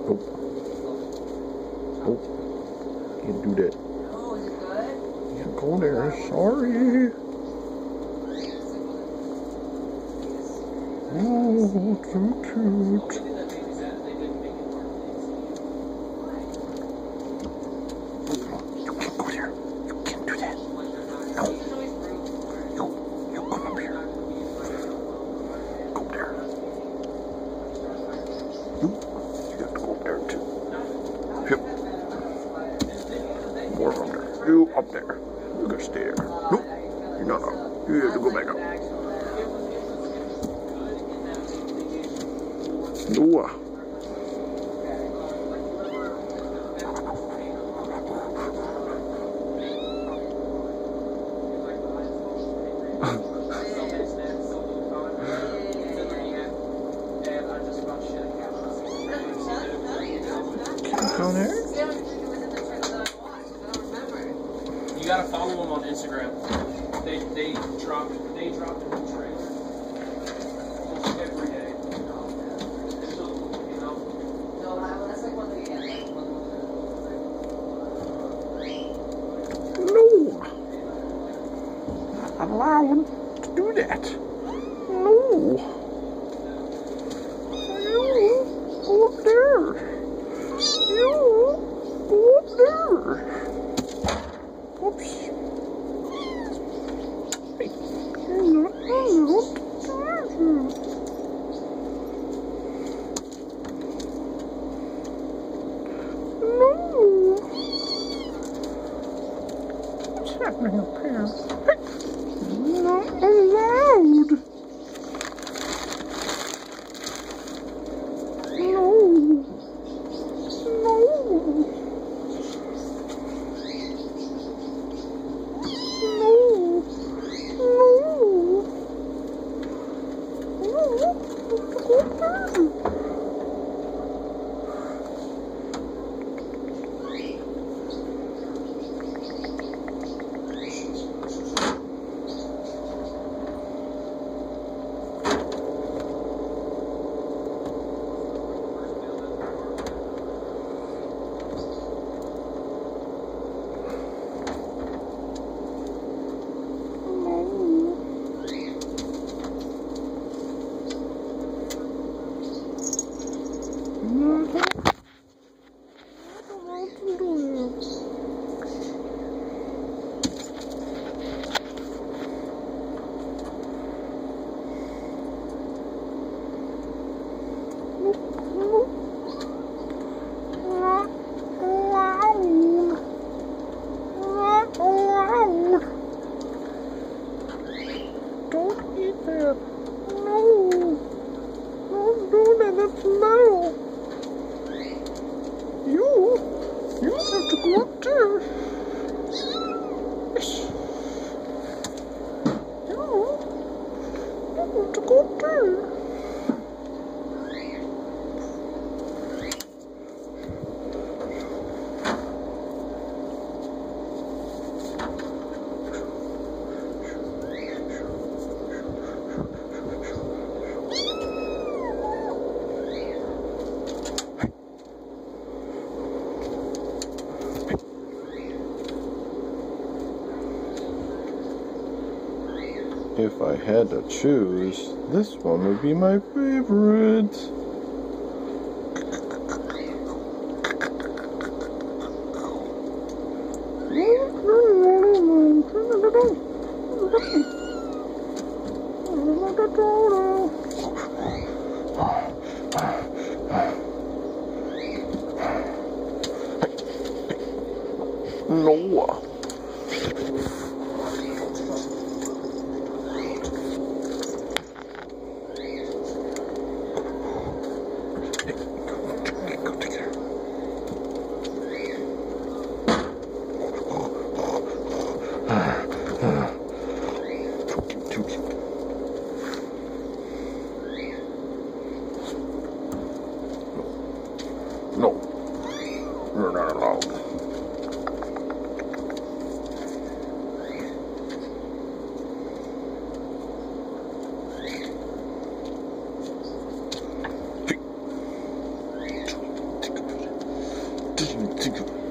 Nope. Nope. Can't do that. Oh, is it good? Can't go there. Sorry. Oh, cute, cute. You can't go there. You can't do that. No. You come up here. Go there. You got to go up there too. Yep. More from there. You up there. You gotta stay there. Nope. You're not up. You have to go back up. Noah. Can't go there? You gotta follow them on Instagram. They drop a new trailer every day. No! Not allowed to do that. No! You go up there. You go up there. Oops. Hey, you're not allowed to do that. No! What's happening up here? Hey, not allowed! No! No! Don't eat that. No. Don't do that. That's no. You have to go up there. Yes. You have to go up there. If I had to choose, this one would be my favorite. Noah. No, you're not allowed. 这个。